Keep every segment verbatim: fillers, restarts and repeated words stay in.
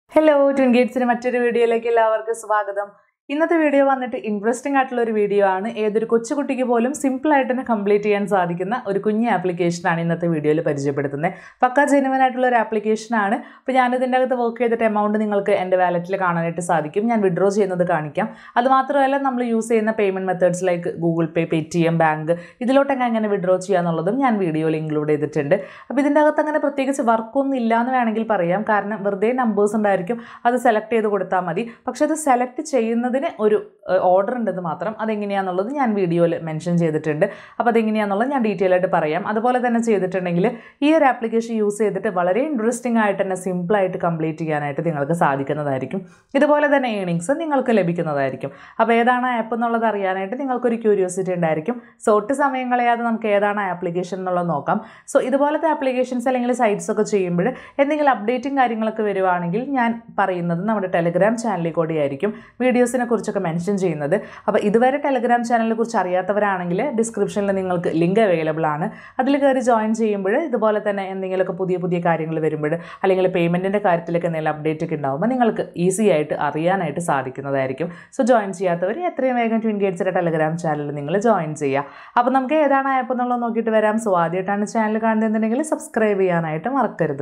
Hello, Twinguides മറ്റൊരു വീഡിയോയിലേക്ക് എല്ലാവർക്കും സ്വാഗതം. ഇന്നത്തെ വീഡിയോ വന്നിട്ട് ഇൻട്രസ്റ്റിംഗ് ആയിട്ടുള്ള ഒരു വീഡിയോ ആണ്. ഏതൊരു കൊച്ചുകുട്ടിക്ക് പോലും സിമ്പിൾ ആയിട്ട് തന്നെ കംപ്ലീറ്റ് ചെയ്യാൻ സാധിക്കുന്ന ഒരു കുഞ്ഞു ആപ്ലിക്കേഷൻ ആണ് ഇന്നത്തെ വീഡിയോയിൽ പരിചയപ്പെടുത്തുന്നത്. പക്ക ജെനുവൻ ആയിട്ടുള്ള ഒരു ആപ്ലിക്കേഷൻ ആണ്. അപ്പോൾ ഞാൻ ഇതിൻ്റെ അകത്ത് വർക്ക് ചെയ്തിട്ട് എമൗണ്ട് നിങ്ങൾക്ക് എൻ്റെ വാലറ്റിൽ കാണാനായിട്ട് സാധിക്കും. ഞാൻ വിഡ്രോ ചെയ്യുന്നത് കാണിക്കാം. അതുമാത്രമല്ല നമ്മൾ യൂസ് ചെയ്യുന്ന payment methods like Google pay, Paytm, bank ഇതിലോട്ടൊക്കെ എങ്ങനെ വിഡ്രോ ചെയ്യാന്നുള്ളതും ഞാൻ വീഡിയോയിൽ ഇൻക്ലൂഡ് ചെയ്തിട്ടുണ്ട്. അപ്പോൾ ഇതിൻ്റെ അകത്ത് അങ്ങനെ പ്രത്യേകിച്ച് വർക്കൊന്നും ഇല്ല എന്ന് വേണമെങ്കിൽ പറയാം. കാരണം വെറുതെ നമ്പേഴ്സ് ഉണ്ടായിരിക്കും, അത് സെലക്ട് ചെയ്ത് കൊടുത്താൽ മതി. പക്ഷെ അത് സെലക്ട് ചെയ്യുന്നത് ഒരു ഓർഡർ ഉണ്ടെന്ന് മാത്രം. അതെങ്ങനെയാണെന്നുള്ളത് ഞാൻ വീഡിയോയിൽ മെൻഷൻ ചെയ്തിട്ടുണ്ട്. അപ്പോൾ അതെങ്ങനെയാണെന്നുള്ളത് ഞാൻ ഡീറ്റെയിൽ ആയിട്ട് പറയാം. അതുപോലെ തന്നെ ചെയ്തിട്ടുണ്ടെങ്കിൽ ഈ ഒരു ആപ്ലിക്കേഷൻ യൂസ് ചെയ്തിട്ട് വളരെ ഇൻട്രസ്റ്റിംഗ് ആയിട്ട് തന്നെ സിമ്പിളായിട്ട് കംപ്ലീറ്റ് ചെയ്യാനായിട്ട് നിങ്ങൾക്ക് സാധിക്കുന്നതായിരിക്കും. ഇതുപോലെ തന്നെ ഏണിങ്സ് നിങ്ങൾക്ക് ലഭിക്കുന്നതായിരിക്കും. അപ്പോൾ ഏതാണ് ആപ്പ് എന്നുള്ളത് അറിയാനായിട്ട് നിങ്ങൾക്കൊരു ക്യൂരിയോസിറ്റി ഉണ്ടായിരിക്കും. സോ ഒട്ട് സമയം കളയാതെ നമുക്ക് ഏതാണ് ആപ്ലിക്കേഷൻ എന്നുള്ളത് നോക്കാം. സോ ഇതുപോലത്തെ ആപ്ലിക്കേഷൻസ് അല്ലെങ്കിൽ സൈറ്റ്സ് ഒക്കെ ചെയ്യുമ്പോൾ എന്തെങ്കിലും അപ്ഡേറ്റും കാര്യങ്ങളൊക്കെ വരുവാണെങ്കിൽ ഞാൻ പറയുന്നത് നമ്മുടെ ടെലിഗ്രാം ചാനലിൽ കൂടിയായിരിക്കും വീഡിയോസിനെ കുറിച്ചൊക്കെ മെൻഷൻ ചെയ്യുന്നത്. അപ്പോൾ ഇതുവരെ ടെലിഗ്രാം ചാനലിനെ കുറിച്ച് അറിയാത്തവരാണെങ്കിൽ ഡിസ്ക്രിപ്ഷനിൽ നിങ്ങൾക്ക് ലിങ്ക് അവൈലബിൾ ആണ്. അതിൽ കയറി ജോയിൻ ചെയ്യുമ്പോൾ ഇതുപോലെ തന്നെ എന്തെങ്കിലുമൊക്കെ പുതിയ പുതിയ കാര്യങ്ങൾ വരുമ്പോൾ അല്ലെങ്കിൽ പേയ്മെൻറ്റിൻ്റെ കാര്യത്തിലൊക്കെ എന്തെങ്കിലും അപ്ഡേറ്റ് ഒക്കെ ഉണ്ടാകുമ്പോൾ നിങ്ങൾക്ക് ഈസി ആയിട്ട് അറിയാനായിട്ട് സാധിക്കുന്നതായിരിക്കും. സോ ജോയിൻ ചെയ്യാത്തവർ എത്രയും വേഗം ട്വിൻഗേറ്റ്സിൻ്റെ ടെലിഗ്രാം ചാനലിൽ നിങ്ങൾ ജോയിൻ ചെയ്യുക. അപ്പോൾ നമുക്ക് ഏതാണ് ആപ്പ് എന്നുള്ളത് നോക്കിയിട്ട് വരാം. സോ ആദ്യമായിട്ടാണ് ചാനൽ കാണുന്നതെന്നുണ്ടെങ്കിൽ സബ്സ്ക്രൈബ് ചെയ്യാനായിട്ട് മറക്കരുത്.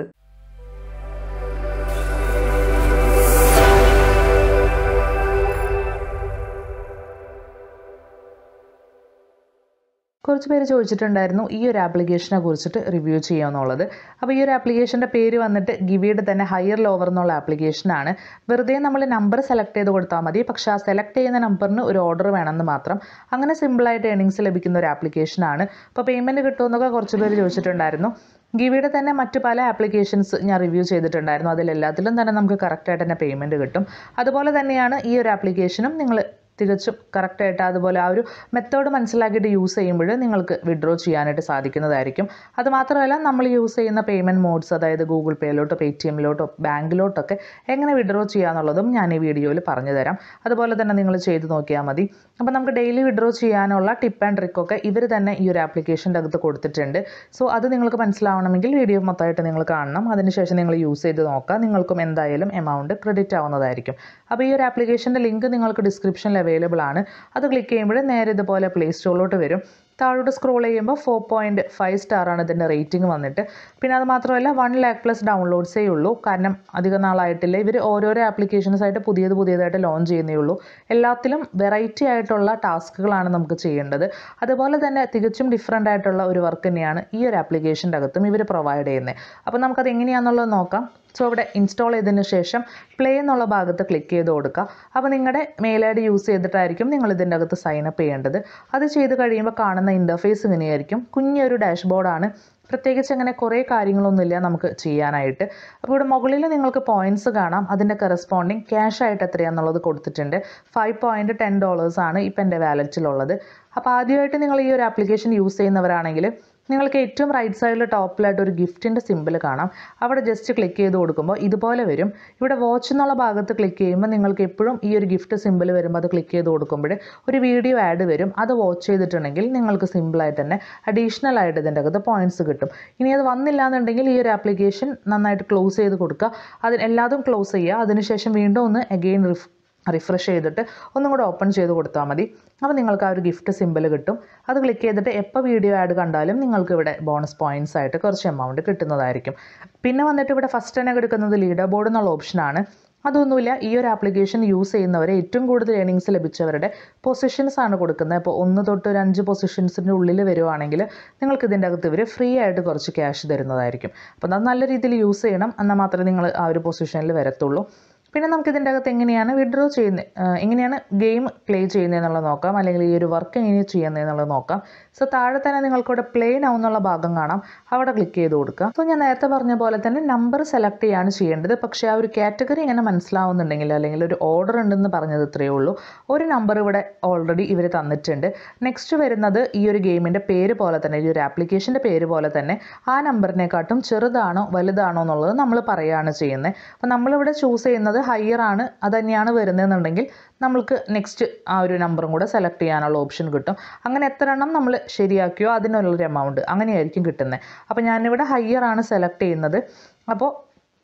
കുറച്ച് പേര് ചോദിച്ചിട്ടുണ്ടായിരുന്നു ഈ ഒരു ആപ്ലിക്കേഷനെ കുറിച്ചിട്ട് റിവ്യൂ ചെയ്യാമെന്നുള്ളത്. അപ്പോൾ ഈ ഒരു ആപ്ലിക്കേഷൻ്റെ പേര് വന്നിട്ട് ഗിവിയുടെ തന്നെ ഹയർ ലോവർ എന്നുള്ള ആപ്ലിക്കേഷനാണ്. വെറുതെ നമ്മൾ നമ്പർ സെലക്ട് ചെയ്ത് കൊടുത്താൽ മതി. പക്ഷേ ആ സെലക്ട് ചെയ്യുന്ന നമ്പറിന് ഒരു ഓർഡർ വേണമെന്ന് മാത്രം. അങ്ങനെ സിമ്പിളായിട്ട് ഏണിങ്സ് ലഭിക്കുന്ന ഒരു ആപ്ലിക്കേഷനാണ്. അപ്പോൾ പേയ്മെൻറ്റ് കിട്ടുമെന്നൊക്കെ കുറച്ച് പേര് ചോദിച്ചിട്ടുണ്ടായിരുന്നു. ഗിവിയുടെ തന്നെ മറ്റു പല ആപ്ലിക്കേഷൻസ് ഞാൻ റിവ്യൂ ചെയ്തിട്ടുണ്ടായിരുന്നു. അതിലെല്ലാത്തിലും തന്നെ നമുക്ക് കറക്റ്റായിട്ട് തന്നെ പേയ്മെൻറ്റ് കിട്ടും. അതുപോലെ തന്നെയാണ് ഈ ഒരു ആപ്ലിക്കേഷനും. നിങ്ങൾ തികച്ചും കറക്റ്റായിട്ട് അതുപോലെ ആ ഒരു മെത്തേഡ് മനസ്സിലാക്കിയിട്ട് യൂസ് ചെയ്യുമ്പോൾ നിങ്ങൾക്ക് വിഡ്രോ ചെയ്യാനായിട്ട് സാധിക്കുന്നതായിരിക്കും. അതുമാത്രമല്ല നമ്മൾ യൂസ് ചെയ്യുന്ന പേയ്മെൻറ്റ് മോഡ്സ്, അതായത് ഗൂഗിൾ പേയിലോട്ടോ പേടിഎമ്മിലോട്ടോ ബാങ്കിലോട്ടൊക്കെ എങ്ങനെ വിഡ്രോ ചെയ്യാന്നുള്ളതും ഞാൻ ഈ വീഡിയോയിൽ പറഞ്ഞു തരാം. അതുപോലെ തന്നെ നിങ്ങൾ ചെയ്ത് നോക്കിയാൽ മതി. അപ്പോൾ നമുക്ക് ഡെയിലി വിഡ്രോ ചെയ്യാനുള്ള ടിപ്പ് ആൻഡ് ട്രിക്കൊക്കെ ഇവർ തന്നെ ഈ ഒരു ആപ്ലിക്കേഷൻ്റെ അകത്ത് കൊടുത്തിട്ടുണ്ട്. സോ അത് നിങ്ങൾക്ക് മനസ്സിലാവണമെങ്കിൽ വീഡിയോ മൊത്തമായിട്ട് നിങ്ങൾ കാണണം. അതിനുശേഷം നിങ്ങൾ യൂസ് ചെയ്ത് നോക്കുക. നിങ്ങൾക്കും എന്തായാലും എമൗണ്ട് ക്രെഡിറ്റ് ആവുന്നതായിരിക്കും. അപ്പോൾ ഈ ഒരു ആപ്ലിക്കേഷൻ്റെ ലിങ്ക് നിങ്ങൾക്ക് ഡിസ്ക്രിപ്ഷനിൽ അവൈലബിൾ ആണ്. അത് ക്ലിക്ക് ചെയ്യുമ്പോൾ നേരെ ഇതുപോലെ പ്ലേ സ്റ്റോറിലോട്ട് വരും. താഴോട്ട് സ്ക്രോൾ ചെയ്യുമ്പോൾ ഫോർ പോയിൻറ്റ് ഫൈവ് സ്റ്റാറാണ് ഇതിൻ്റെ റേറ്റിംഗ് വന്നിട്ട്. പിന്നെ അത് മാത്രമല്ല വൺ ലാക്ക് പ്ലസ് ഡൗൺലോഡ്സേ ഉള്ളൂ. കാരണം അധികം നാളായിട്ടില്ല. ഇവർ ഓരോരോ ആപ്ലിക്കേഷൻസ് ആയിട്ട് പുതിയത് പുതിയതായിട്ട് ലോഞ്ച് ചെയ്യുന്നേ ഉള്ളൂ. എല്ലാത്തിലും വെറൈറ്റി ആയിട്ടുള്ള ടാസ്കുകളാണ് നമുക്ക് ചെയ്യേണ്ടത്. അതുപോലെ തന്നെ തികച്ചും ഡിഫറെൻ്റ് ആയിട്ടുള്ള ഒരു വർക്ക് തന്നെയാണ് ഈ ഒരു ആപ്ലിക്കേഷൻ്റെ അകത്തും ഇവർ പ്രൊവൈഡ് ചെയ്യുന്നത്. അപ്പോൾ നമുക്കത് എങ്ങനെയാണെന്നുള്ളത് നോക്കാം. സോ ഇവിടെ ഇൻസ്റ്റാൾ ചെയ്തതിന് ശേഷം പ്ലേ എന്നുള്ള ഭാഗത്ത് ക്ലിക്ക് ചെയ്ത് കൊടുക്കുക. അപ്പോൾ നിങ്ങളുടെ മെയിൽ ഐ ഡി യൂസ് ചെയ്തിട്ടായിരിക്കും നിങ്ങൾ ഇതിൻ്റെ അകത്ത് സൈനപ്പ് ചെയ്യേണ്ടത്. അത് ചെയ്ത് കഴിയുമ്പോൾ കാണുന്ന ഇൻ്റർഫേസ് ഇങ്ങനെയായിരിക്കും. കുഞ്ഞൊരു ഡാഷ്ബോർഡാണ്. പ്രത്യേകിച്ച് അങ്ങനെ കുറേ കാര്യങ്ങളൊന്നുമില്ല നമുക്ക് ചെയ്യാനായിട്ട്. അപ്പോൾ ഇവിടെ മുകളിൽ നിങ്ങൾക്ക് പോയിൻറ്റ്സ് കാണാം. അതിൻ്റെ കറസ്പോണ്ടിങ് ക്യാഷ് ആയിട്ട് എത്രയാണെന്നുള്ളത് കൊടുത്തിട്ടുണ്ട്. ഫൈവ് പോയിൻറ്റ് ടെൻ ഡോളേഴ്സാണ് ഇപ്പം എൻ്റെ വാലറ്റിലുള്ളത്. അപ്പോൾ ആദ്യമായിട്ട് നിങ്ങൾ ഈ ഒരു ആപ്ലിക്കേഷൻ യൂസ് ചെയ്യുന്നവരാണെങ്കിൽ നിങ്ങൾക്ക് ഏറ്റവും റൈറ്റ് സൈഡിൽ ടോപ്പിലായിട്ട് ഒരു ഗിഫ്റ്റിൻ്റെ സിമ്പിൾ കാണാം. അവിടെ ജസ്റ്റ് ക്ലിക്ക് ചെയ്ത് കൊടുക്കുമ്പോൾ ഇതുപോലെ വരും. ഇവിടെ വാച്ച് എന്നുള്ള ഭാഗത്ത് ക്ലിക്ക് ചെയ്യുമ്പോൾ നിങ്ങൾക്ക് എപ്പോഴും ഈ ഒരു ഗിഫ്റ്റ് സിമ്പിൾ വരുമ്പോൾ അത് ക്ലിക്ക് ചെയ്ത് കൊടുക്കുമ്പോൾ ഒരു വീഡിയോ ആഡ് വരും. അത് വാച്ച് ചെയ്തിട്ടുണ്ടെങ്കിൽ നിങ്ങൾക്ക് സിമ്പിളായിട്ട് തന്നെ അഡീഷണൽ ആയിട്ട് ഇതിൻ്റെ അകത്ത് പോയിൻറ്റ്സ് കിട്ടും. ഇനി അത് വന്നില്ല എന്നുണ്ടെങ്കിൽ ഈ ഒരു ആപ്ലിക്കേഷൻ നന്നായിട്ട് ക്ലോസ് ചെയ്ത് കൊടുക്കുക. അതിന് എല്ലാതും ക്ലോസ് ചെയ്യുക. അതിനുശേഷം വീണ്ടും ഒന്ന് അഗെയിൻ റിഫ് റിഫ്രഷ് ചെയ്തിട്ട് ഒന്നും കൂടെ ഓപ്പൺ ചെയ്ത് കൊടുത്താൽ മതി. അപ്പോൾ നിങ്ങൾക്ക് ആ ഒരു ഗിഫ്റ്റ് സിമ്പിൾ കിട്ടും. അത് ക്ലിക്ക് ചെയ്തിട്ട് എപ്പോൾ വീഡിയോ ആഡ് കണ്ടാലും നിങ്ങൾക്ക് ഇവിടെ ബോണസ് പോയിൻറ്റ്സ് ആയിട്ട് കുറച്ച് എമൗണ്ട് കിട്ടുന്നതായിരിക്കും. പിന്നെ വന്നിട്ട് ഇവിടെ ഫസ്റ്റ് തന്നെ എടുക്കുന്നത് ലീഡർ ബോർഡ് എന്നുള്ള ഓപ്ഷനാണ്. അതൊന്നുമില്ല, ഈ ഒരു ആപ്ലിക്കേഷൻ യൂസ് ചെയ്യുന്നവരെ ഏറ്റവും കൂടുതൽ ഏണിങ്സ് ലഭിച്ചവരുടെ പൊസിഷൻസ് ആണ് കൊടുക്കുന്നത്. അപ്പോൾ ഒന്ന് തൊട്ട് ഒരു അഞ്ച് പൊസിഷൻസിൻ്റെ ഉള്ളിൽ വരുവാണെങ്കിൽ നിങ്ങൾക്ക് ഇതിൻ്റെ അകത്ത് ഇവർ ഫ്രീ ആയിട്ട് കുറച്ച് ക്യാഷ് തരുന്നതായിരിക്കും. അപ്പോൾ അത് നല്ല രീതിയിൽ യൂസ് ചെയ്യണം. എന്നാൽ മാത്രമേ നിങ്ങൾ ആ ഒരു പൊസിഷനിൽ വരത്തുള്ളൂ. പിന്നെ നമുക്ക് ഇതിൻ്റെ അകത്ത് എങ്ങനെയാണ് വിഡ്രോ ചെയ്യുന്നത്, എങ്ങനെയാണ് ഗെയിം പ്ലേ ചെയ്യുന്നതെന്നുള്ളത് നോക്കാം. അല്ലെങ്കിൽ ഈ ഒരു വർക്ക് എങ്ങനെയാണ് ചെയ്യുന്നതെന്നുള്ളത് നോക്കാം. സോ താഴെ തന്നെ നിങ്ങൾക്കിവിടെ പ്ലേ നൗ എന്നുള്ള ഭാഗം കാണാം. അവിടെ ക്ലിക്ക് ചെയ്ത് കൊടുക്കുക. അപ്പോൾ ഞാൻ നേരത്തെ പറഞ്ഞ പോലെ തന്നെ നമ്പർ സെലക്ട് ചെയ്യാണ് ചെയ്യേണ്ടത്. പക്ഷേ ആ ഒരു കാറ്റഗറി എങ്ങനെ മനസ്സിലാവുന്നുണ്ടെങ്കിൽ അല്ലെങ്കിൽ ഒരു ഓർഡർ ഉണ്ടെന്ന് പറഞ്ഞത് ഇത്രയേ ഉള്ളൂ. ഒരു നമ്പർ ഇവിടെ ഓൾറെഡി ഇവർ തന്നിട്ടുണ്ട്. നെക്സ്റ്റ് വരുന്നത് ഈ ഒരു ഗെയിമിൻ്റെ പേര് പോലെ തന്നെ, ഈ ഒരു ആപ്ലിക്കേഷൻ്റെ പേര് പോലെ തന്നെ ആ നമ്പറിനെക്കാട്ടും ചെറുതാണോ വലുതാണോ എന്നുള്ളത് നമ്മൾ പറയുകയാണ് ചെയ്യുന്നത്. അപ്പോൾ നമ്മളിവിടെ ചൂസ് ചെയ്യുന്നത് ഹയർ ആണ്, അത് തന്നെയാണ് വരുന്നതെന്നുണ്ടെങ്കിൽ നമ്മൾക്ക് നെക്സ്റ്റ് ആ ഒരു നമ്പറും കൂടെ സെലക്ട് ചെയ്യാനുള്ള ഓപ്ഷൻ കിട്ടും. അങ്ങനെ എത്ര എണ്ണം നമ്മൾ ശരിയാക്കിയോ അതിനുള്ളൊരു എമൗണ്ട് അങ്ങനെയായിരിക്കും കിട്ടുന്നത്. അപ്പോൾ ഞാനിവിടെ ഹയർ ആണ് സെലക്ട് ചെയ്യുന്നത്. അപ്പോൾ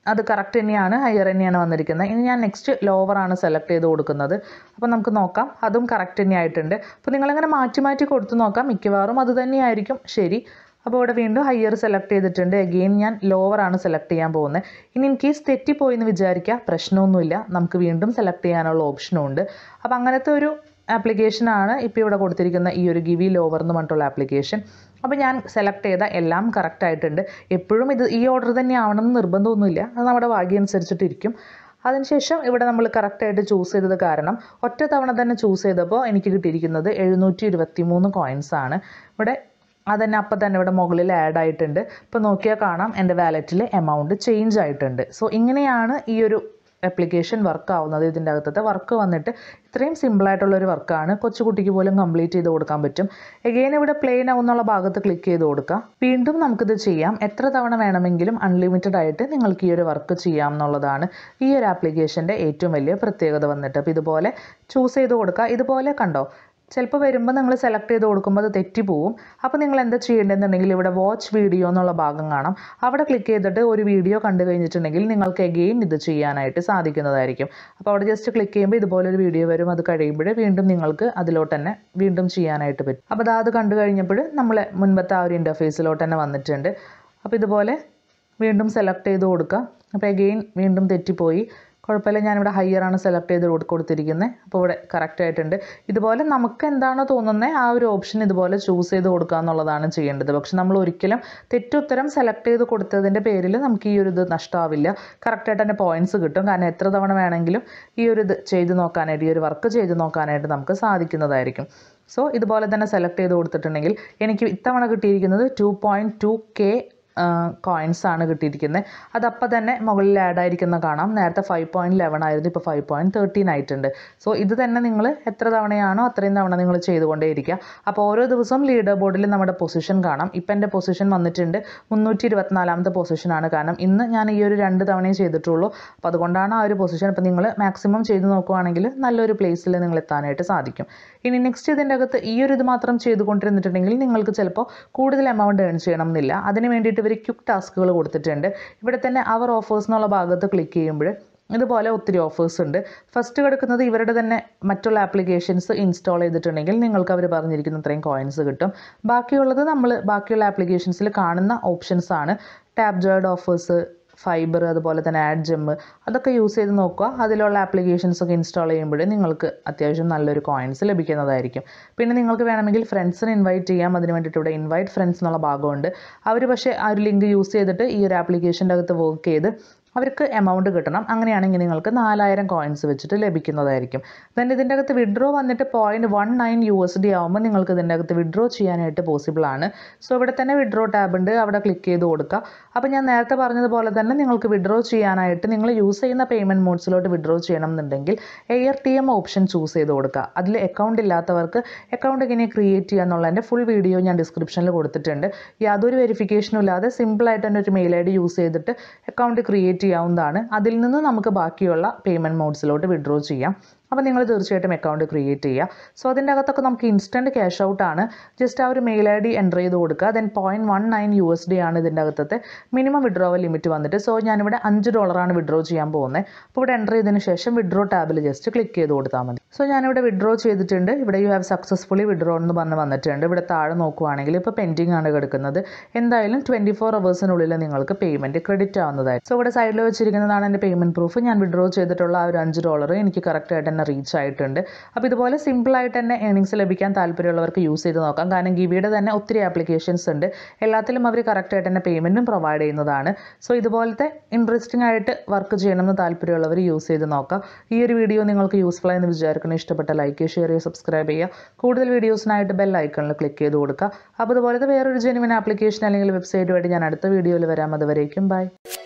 അത് കറക്റ്റ് തന്നെയാണ്, ഹയർ തന്നെയാണ് വന്നിരിക്കുന്നത്. ഇനി ഞാൻ നെക്സ്റ്റ് ലോവർ ആണ് സെലക്ട് ചെയ്ത് കൊടുക്കുന്നത്. അപ്പോൾ നമുക്ക് നോക്കാം, അതും കറക്റ്റ് തന്നെ ആയിട്ടുണ്ട്. അപ്പോൾ നിങ്ങളിങ്ങനെ മാറ്റി മാറ്റി കൊടുത്ത് നോക്കാം, മിക്കവാറും അത് തന്നെയായിരിക്കും ശരി. അപ്പോൾ ഇവിടെ വീണ്ടും ഹയർ സെലക്ട് ചെയ്തിട്ടുണ്ട്. അഗെയിൻ ഞാൻ ലോവർ ആണ് സെലക്ട് ചെയ്യാൻ പോകുന്നത്. ഇനി ഇൻ കേസ് തെറ്റിപ്പോയി എന്ന് വിചാരിക്കുക, പ്രശ്നമൊന്നുമില്ല, നമുക്ക് വീണ്ടും സെലക്ട് ചെയ്യാനുള്ള ഓപ്ഷനും ഉണ്ട്. അപ്പോൾ അങ്ങനത്തെ ഒരു ആപ്ലിക്കേഷനാണ് ഇപ്പോൾ ഇവിടെ കൊടുത്തിരിക്കുന്ന ഈ ഒരു ഗിവി ലോവർ എന്ന് പറഞ്ഞിട്ടുള്ള ആപ്ലിക്കേഷൻ. അപ്പോൾ ഞാൻ സെലക്ട് ചെയ്ത എല്ലാം കറക്റ്റ് ആയിട്ടുണ്ട്. എപ്പോഴും ഇത് ഈ ഓർഡർ തന്നെ ആവണമെന്ന് നിർബന്ധമൊന്നുമില്ല, അത് നമ്മുടെ ഭാഗ്യം അനുസരിച്ചിട്ടിരിക്കും. അതിനുശേഷം ഇവിടെ നമ്മൾ കറക്റ്റായിട്ട് ചൂസ് ചെയ്തത് കാരണം ഒറ്റ തവണ തന്നെ ചൂസ് ചെയ്തപ്പോൾ എനിക്ക് കിട്ടിയിരിക്കുന്നത് എഴുന്നൂറ്റി ഇരുപത്തി മൂന്ന് കോയിൻസാണ്. ഇവിടെ അതന്നെ അപ്പം തന്നെ ഇവിടെ മുകളിൽ ആഡ് ആയിട്ടുണ്ട്. ഇപ്പോൾ നോക്കിയാൽ കാണാം എൻ്റെ വാലറ്റിൽ എമൗണ്ട് ചേഞ്ച് ആയിട്ടുണ്ട്. സോ ഇങ്ങനെയാണ് ഈ ഒരു ആപ്ലിക്കേഷൻ വർക്ക് ആവുന്നത്. ഇതിൻ്റെ അകത്തത്തെ വർക്ക് വന്നിട്ട് ഇത്രയും സിമ്പിളായിട്ടുള്ളൊരു വർക്കാണ്, കൊച്ചുകുട്ടിക്ക് പോലും കംപ്ലീറ്റ് ചെയ്ത് കൊടുക്കാൻ പറ്റും. എഗെയിൻ ഇവിടെ പ്ലേ നൗ എന്നുള്ള ഭാഗത്ത് ക്ലിക്ക് ചെയ്ത് കൊടുക്കുക. വീണ്ടും നമുക്കിത് ചെയ്യാം, എത്ര തവണ വേണമെങ്കിലും അൺലിമിറ്റഡ് ആയിട്ട് നിങ്ങൾക്ക് ഈ ഒരു വർക്ക് ചെയ്യാം എന്നുള്ളതാണ് ഈ ഒരു ആപ്ലിക്കേഷൻ്റെ ഏറ്റവും വലിയ പ്രത്യേകത വന്നിട്ട്. അപ്പോൾ ഇതുപോലെ ചൂസ് ചെയ്ത് കൊടുക്കുക. ഇതുപോലെ കണ്ടോ, ചിലപ്പോൾ വരുമ്പോൾ നിങ്ങൾ സെലക്ട് ചെയ്ത് കൊടുക്കുമ്പോൾ അത് തെറ്റിപ്പോവും. അപ്പോൾ നിങ്ങൾ എന്താ ചെയ്യേണ്ടതെന്നുണ്ടെങ്കിൽ ഇവിടെ വാച്ച് വീഡിയോ എന്നുള്ള ഭാഗം കാണാം, അവിടെ ക്ലിക്ക് ചെയ്തിട്ട് ഒരു വീഡിയോ കണ്ടു കഴിഞ്ഞിട്ടുണ്ടെങ്കിൽ നിങ്ങൾക്ക് എഗെയിൻ ഇത് ചെയ്യാനായിട്ട് സാധിക്കുന്നതായിരിക്കും. അപ്പോൾ അവിടെ ജസ്റ്റ് ക്ലിക്ക് ചെയ്യുമ്പോൾ ഇതുപോലൊരു വീഡിയോ വരും. അത് കഴിയുമ്പോൾ വീണ്ടും നിങ്ങൾക്ക് അതിലോട്ട് തന്നെ വീണ്ടും ചെയ്യാനായിട്ട് പറ്റും. അപ്പോൾ അത് കണ്ടു കഴിഞ്ഞപ്പോൾ നമ്മൾ മുൻപത്തെ ആ ഒരു ഇൻ്റർഫേസിലോട്ട് തന്നെ വന്നിട്ടുണ്ട്. അപ്പോൾ ഇതുപോലെ വീണ്ടും സെലക്ട് ചെയ്ത് കൊടുക്കുക. അപ്പോൾ എഗെയിൻ വീണ്ടും തെറ്റിപ്പോയി, കുഴപ്പമില്ല, ഞാനിവിടെ ഹയർ ആണ് സെലക്ട് ചെയ്ത് കൊടുത്തിരിക്കുന്നത്. അപ്പോൾ ഇവിടെ കറക്റ്റ് ആയിട്ടുണ്ട്. ഇതുപോലെ നമുക്ക് എന്താണോ തോന്നുന്നത് ആ ഒരു ഓപ്ഷൻ ഇതുപോലെ ചൂസ് ചെയ്ത് കൊടുക്കുക എന്നുള്ളതാണ് ചെയ്യേണ്ടത്. പക്ഷെ നമ്മൾ ഒരിക്കലും തെറ്റുത്തരം സെലക്ട് ചെയ്ത് കൊടുത്തതിൻ്റെ പേരിൽ നമുക്ക് ഈ ഒരു ഇത് നഷ്ടമാവില്ല, കറക്റ്റായിട്ട് തന്നെ പോയിൻറ്റ്സ് കിട്ടും. കാരണം എത്ര തവണ വേണമെങ്കിലും ഈ ഒരു ഇത് ചെയ്ത് നോക്കാനായിട്ട്, ഈ ഒരു വർക്ക് ചെയ്ത് നോക്കാനായിട്ട് നമുക്ക് സാധിക്കുന്നതായിരിക്കും. സോ ഇതുപോലെ തന്നെ സെലക്ട് ചെയ്ത് കൊടുത്തിട്ടുണ്ടെങ്കിൽ എനിക്ക് ഇത്തവണ കിട്ടിയിരിക്കുന്നത് two point two K coins ആണ് കിട്ടിയിരിക്കുന്നത്. അതപ്പോൾ തന്നെ മുകളിൽ ആഡ് ആയിരിക്കുന്ന കാണാം. നേരത്തെ ഫൈവ് പോയിൻറ്റ് ലെവൻ ആയിരുന്നു, ഇപ്പോൾ ഫൈവ് പോയിൻറ്റ് തേർട്ടീൻ ആയിട്ടുണ്ട്. സോ ഇത് തന്നെ നിങ്ങൾ എത്ര തവണയാണോ അത്രയും തവണ നിങ്ങൾ ചെയ്തുകൊണ്ടേയിരിക്കുക. അപ്പോൾ ഓരോ ദിവസവും ലീഡർ ബോർഡിൽ നമ്മുടെ പൊസിഷൻ കാണാം. ഇപ്പം എൻ്റെ പൊസിഷൻ വന്നിട്ടുണ്ട് മുന്നൂറ്റി ഇരുപത്തിനാലാമത്തെ പൊസിഷനാണ്. കാരണം ഇന്ന് ഞാൻ ഈ ഒരു രണ്ട് തവണയും ചെയ്തിട്ടുള്ളൂ. അപ്പോൾ അതുകൊണ്ടാണ് ആ ഒരു പൊസിഷൻ. അപ്പോൾ നിങ്ങൾ മാക്സിമം ചെയ്ത് നോക്കുകയാണെങ്കിൽ നല്ലൊരു പ്ലേസിൽ നിങ്ങൾ എത്താനായിട്ട് സാധിക്കും. ഇനി നെക്സ്റ്റ് ഇതിൻ്റെ അകത്ത് ഈ ഒരു ഇത് മാത്രം ചെയ്തുകൊണ്ടിരുന്നിട്ടുണ്ടെങ്കിൽ നിങ്ങൾക്ക് ചിലപ്പോൾ കൂടുതൽ എമൗണ്ട് ഏൺ ചെയ്യണം എന്നില്ല. അതിന് വേണ്ടിയിട്ട് ഇവർ ക്വിക്ക് ടാസ്കുകൾ കൊടുത്തിട്ടുണ്ട്. ഇവിടെ തന്നെ അവർ ഓഫേഴ്സ് എന്നുള്ള ഭാഗത്ത് ക്ലിക്ക് ചെയ്യുമ്പോൾ ഇതുപോലെ ഒത്തിരി ഓഫേഴ്സ് ഉണ്ട്. ഫസ്റ്റ് കിടക്കുന്നത് ഇവരുടെ തന്നെ മറ്റുള്ള ആപ്ലിക്കേഷൻസ് ഇൻസ്റ്റാൾ ചെയ്തിട്ടുണ്ടെങ്കിൽ നിങ്ങൾക്ക് അവർ പറഞ്ഞിരിക്കുന്ന അത്രയും കോയിൻസ് കിട്ടും. ബാക്കിയുള്ളത് നമ്മൾ ബാക്കിയുള്ള ആപ്ലിക്കേഷൻസിൽ കാണുന്ന ഓപ്ഷൻസ് ആണ്. ടാപ്പ് ജോയ്ഡ് ഓഫേഴ്സ്, ഫൈബർ, അതുപോലെ തന്നെ ആഡ് ജെമ്മ്, അതൊക്കെ യൂസ് ചെയ്ത് നോക്കുക. അതിലുള്ള ആപ്ലിക്കേഷൻസ് ഒക്കെ ഇൻസ്റ്റാൾ ചെയ്യുമ്പോൾ നിങ്ങൾക്ക് അത്യാവശ്യം നല്ലൊരു കോയിൻസ് ലഭിക്കുന്നതായിരിക്കും. പിന്നെ നിങ്ങൾക്ക് വേണമെങ്കിൽ ഫ്രണ്ട്സിനെ ഇൻവൈറ്റ് ചെയ്യാം. അതിന് വേണ്ടിയിട്ട് ഇവിടെ ഇൻവൈറ്റ് ഫ്രണ്ട്സ് എന്നുള്ള ഭാഗമുണ്ട്. അവർ പക്ഷേ ആ ഒരു ലിങ്ക് യൂസ് ചെയ്തിട്ട് ഈ ഒരു ആപ്ലിക്കേഷൻ്റെ അകത്ത് വർക്ക് ചെയ്ത് അവർക്ക് എമൗണ്ട് കിട്ടണം. അങ്ങനെയാണെങ്കിൽ നിങ്ങൾക്ക് നാലായിരം കോയിൻസ് വെച്ചിട്ട് ലഭിക്കുന്നതായിരിക്കും. ദെൻ ഇതിൻ്റെ അകത്ത് വിഡ്രോ വന്നിട്ട് point one nine U S D ആകുമ്പോൾ നിങ്ങൾക്ക് ഇതിൻ്റെ അകത്ത് വിഡ്രോ ചെയ്യാനായിട്ട് പോസിബിൾ ആണ്. സോ ഇവിടെ തന്നെ വിഡ്രോ ടാബ് ഉണ്ട്, അവിടെ ക്ലിക്ക് ചെയ്ത് കൊടുക്കുക. അപ്പോൾ ഞാൻ നേരത്തെ പറഞ്ഞതുപോലെ തന്നെ നിങ്ങൾക്ക് വിഡ്രോ ചെയ്യാനായിട്ട് നിങ്ങൾ യൂസ് ചെയ്യുന്ന പേയ്മെൻറ്റ് മോഡ്സിലോട്ട് വിഡ്രോ ചെയ്യണം എന്നുണ്ടെങ്കിൽ A R T M option choose ചെയ്ത് കൊടുക്കുക. അതിൽ അക്കൗണ്ട് ഇല്ലാത്തവർക്ക് അക്കൗണ്ട് എങ്ങനെ ക്രിയേറ്റ് ചെയ്യുക എന്നുള്ളതിൻ്റെ ഫുൾ വീഡിയോ ഞാൻ ഡിസ്ക്രിപ്ഷനിൽ കൊടുത്തിട്ടുണ്ട്. യാതൊരു വെരിഫിക്കേഷനും ഇല്ലാതെ സിമ്പിളായിട്ട് തന്നെ ഒരു മെയിൽ ഐ ഡി യൂസ് ചെയ്തിട്ട് അക്കൗണ്ട് ക്രിയേറ്റ് ചെയ്യാവുന്നതാണ്. അതിൽ നിന്ന് നമുക്ക് ബാക്കിയുള്ള പേയ്മെൻറ്റ് മോഡ്സിലോട്ട് വിഡ്രോ ചെയ്യാം. അപ്പോൾ നിങ്ങൾ തീർച്ചയായിട്ടും അക്കൗണ്ട് ക്രിയേറ്റ് ചെയ്യുക. സോ അതിൻ്റെ അകത്തൊക്കെ നമുക്ക് ഇൻസ്റ്റൻറ്റ് ക്യാഷ് ഔട്ട് ആണ്. ജസ്റ്റ് ആ ഒരു മെയിൽ ഐ ഡി എൻ്റർ ചെയ്ത് കൊടുക്കുക. Then point one nine U S D ആണ് ഇതിൻ്റെ അകത്തത്തെ മിനിമം വിഡ്രോവൽ ലിമിറ്റ് വന്നിട്ട്. സോ ഞാനിവിടെ അഞ്ച് ഡോളറാണ് വിഡ്രോ ചെയ്യാൻ പോകുന്നത്. അപ്പോൾ ഇവിടെ എൻ്റർ ചെയ്തതിന് ശേഷം വിഡ്രോ ടാബിൽ ജസ്റ്റ് ക്ലിക്ക് ചെയ്ത് കൊടുത്താൽ മതി. സോ ഞാനിവിടെ വിഡ്രോ ചെയ്തിട്ടുണ്ട്. ഇവിടെ യു ഹാവ് സക്സസ്ഫുള്ളി വിഡ്രോ എന്ന് പറഞ്ഞ് വന്നിട്ടുണ്ട്. ഇവിടെ താഴെ നോക്കുവാണെങ്കിൽ ഇപ്പോൾ പെൻഡിങ് ആണ് കിടക്കുന്നത്. എന്തായാലും ട്വൻറ്റി ഫോർ അവേഴ്സിനുള്ളിൽ നിങ്ങൾക്ക് പേയ്മെൻറ്റ് ക്രെഡിറ്റ് ആവുന്നതായിരിക്കും. സോ ഇവിടെ സൈഡിൽ വെച്ചിരിക്കുന്നതാണ് എൻ്റെ പേയ്മെൻറ്റ് പ്രൂഫ്. ഞാൻ വിഡ്രോ ചെയ്തിട്ടുള്ള ആ ഒരു അഞ്ച് ഡോളർ എനിക്ക് കറക്റ്റായിട്ട് തന്നെ റീച്ച് ആയിട്ടുണ്ട്. അപ്പോൾ ഇതുപോലെ സിമ്പിളായിട്ട് തന്നെ ഏണിങ്സ് ലഭിക്കാൻ താല്പര്യമുള്ളവർക്ക് യൂസ് ചെയ്ത് നോക്കാം. കാരണം ഗിവിയുടെ തന്നെ ഒത്തിരി ആപ്ലിക്കേഷൻസ് ഉണ്ട്. എല്ലാത്തിലും അവർ കറക്റ്റായിട്ട് തന്നെ പേയ്മെൻറ്റും പ്രൊവൈഡ് ചെയ്യുന്നതാണ്. സോ ഇതുപോലത്തെ ഇൻട്രസ്റ്റിംഗ് ആയിട്ട് വർക്ക് ചെയ്യണമെന്ന് താല്പര്യമുള്ളവർ യൂസ് ചെയ്ത് നോക്കാം. ഈ ഒരു വീഡിയോ നിങ്ങൾക്ക് യൂസ്ഫുൾ ആയെന്ന് വിചാരിക്കണം. ഇഷ്ടപ്പെട്ട ലൈക്ക്, ഷെയർ ചെയ്യുക, സബ്സ്ക്രൈബ് ചെയ്യുക. കൂടുതൽ വീഡിയോസിനായിട്ട് ബെൽ ഐക്കണിൽ ക്ലിക്ക് ചെയ്ത് കൊടുക്കുക. അപ്പോൾ അതുപോലത്തെ വേറൊരു ജെനുവിൻ ആപ്ലിക്കേഷൻ അല്ലെങ്കിൽ വെബ്സൈറ്റുമായിട്ട് ഞാൻ അടുത്ത വീഡിയോയിൽ വരാം. അതുവരേക്കും ബൈ.